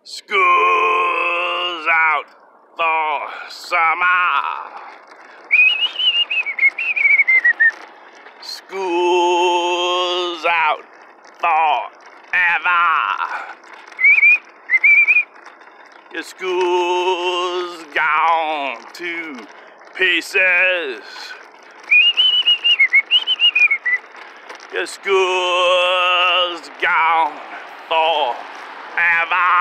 School's out for summer. School's out forever. Your school's gone to pieces. Your school's gone forever.